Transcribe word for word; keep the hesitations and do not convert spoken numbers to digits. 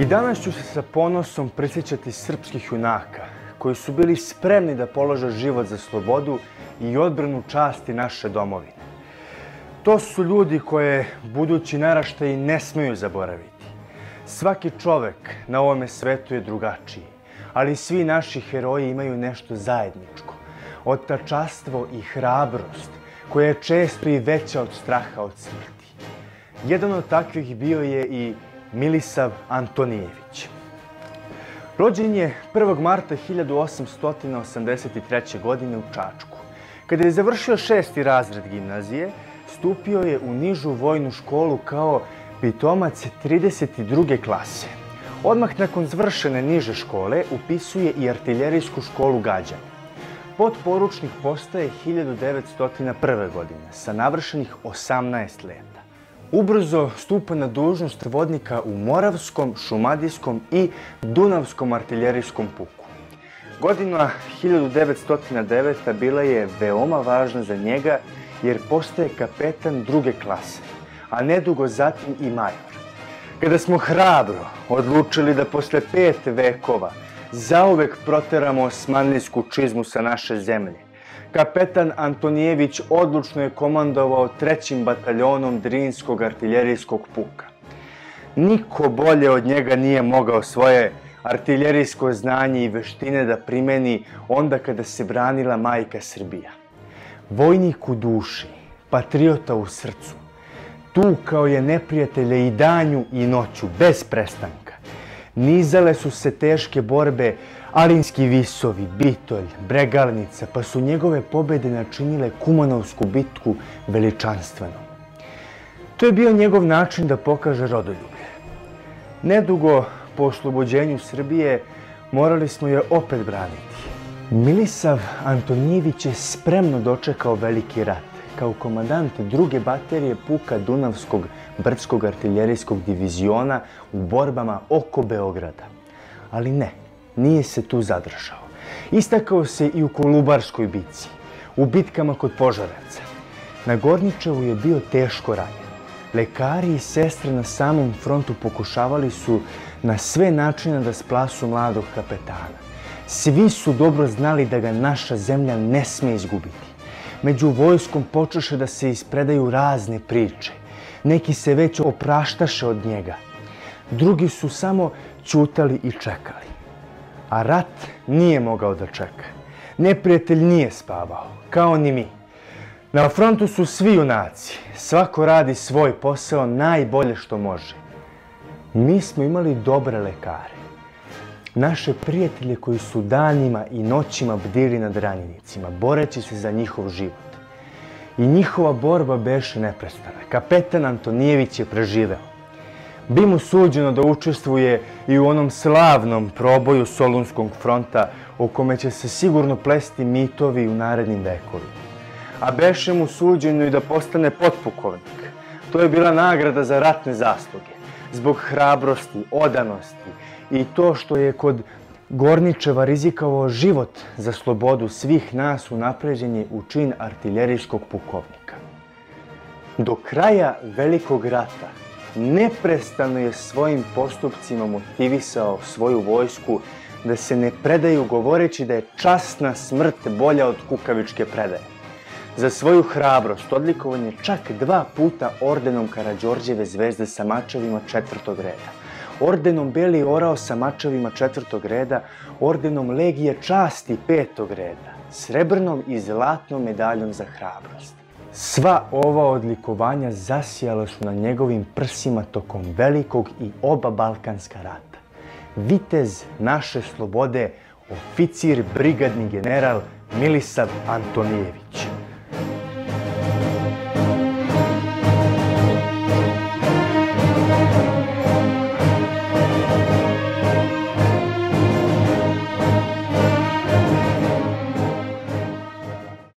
I danas ću se sa ponosom prisjećati srpskih junaka koji su bili spremni da polože život za slobodu i odbranu časti naše domovine. To su ljudi koje budući naraštaji ne smeju zaboraviti. Svaki čovek na ovome svetu je drugačiji, ali svi naši heroji imaju nešto zajedničko. Otačastvo i hrabrost, koja je često i veća od straha od smrti. Jedan od takvih bio je i Milisav Antonijević. Rođen je prvog marta hiljadu osamsto osamdeset treće. godine u Čačku. Kada je završio šesti razred gimnazije, stupio je u nižu vojnu školu kao pitomac trideset druge klase. Odmah nakon završene niže škole upisuje i artiljerijsku školu gađanja. Potporučnik postaje hiljadu devetsto prve. godine sa navršenih osamnaest leta. Ubrzo stupa na dužnost vodnika u Moravskom, Šumadijskom i Dunavskom artiljerijskom puku. Godina hiljadu devetsto deveta. bila je veoma važna za njega jer postaje kapetan druge klase, a nedugo zatim i major. Kada smo hrabro odlučili da posle pet vekova zauvek proteramo osmanlijsku čizmu sa naše zemlje, kapetan Antonijević odlučno je komandovao trećim bataljonom Drinskog artiljerijskog puka. Niko bolje od njega nije mogao svoje artiljerijsko znanje i veštine da primeni onda kada se branila majka Srbija. Vojnik u duši, patriota u srcu, tukao je neprijatelje i danju i noću, bez prestanka. Nizale su se teške borbe, Alinski visovi, Bitolj, Bregalnica, pa su njegove pobede načinile Kumanovsku bitku veličanstvenom. To je bio njegov način da pokaže rodoljublje. Nedugo po oslobođenju Srbije morali smo je opet braniti. Milisav Antonijević je spremno dočekao veliki rat kao komandant druge baterije puka Dunavskog brdskog artiljerijskog diviziona u borbama oko Beograda. Ali ne, nije se tu zadržao. Istakao se i u Kolubarskoj bitci, u bitkama kod Požarevaca. Na Gorničevu je bio teško ranjen. Lekari i sestre na samom frontu pokušavali su na sve načine da splasu mladog kapetana. Svi su dobro znali da ga naša zemlja ne sme izgubiti. Među vojskom počeše da se ispredaju razne priče. Neki se već opraštaše od njega. Drugi su samo ćutali i čekali. A rat nije mogao da čeka. Neprijatelj nije spavao, kao ni mi. Na frontu su svi junaci. Svako radi svoj posao najbolje što može. Mi smo imali dobre lekare. Naše prijatelje koji su danima i noćima bdili nad ranjenicima, boreći se za njihov život. I njihova borba beše neprestana. Kapetan Antonijević je preživeo. Bi mu suđeno da učestvuje i u onom slavnom proboju Solunskog fronta o kome će se sigurno plesti mitovi u narednim vekovima. A beše mu suđeno i da postane potpukovnik. To je bila nagrada za ratne zasluge, zbog hrabrosti, odanosti i to što je kod Gorničeva rizikovao život za slobodu svih nas unapređen je u čin artiljerijskog pukovnika. Do kraja Velikog rata neprestano je svojim postupcima motivisao svoju vojsku da se ne predaju govoreći da je časna smrt bolja od kukavičke predaje. Za svoju hrabrost odlikovan je čak dva puta ordenom Karađorđeve zvezde sa mačevima četvrtog reda, ordenom Beli orao sa mačevima četvrtog reda, ordenom Legije časti petog reda, srebrnom i zlatnom medaljom za hrabrost. Sva ova odlikovanja zasijala su na njegovim prsima tokom Velikog i oba Balkanska rata. Vitez naše slobode, oficir brigadni general Milisav Antonijević.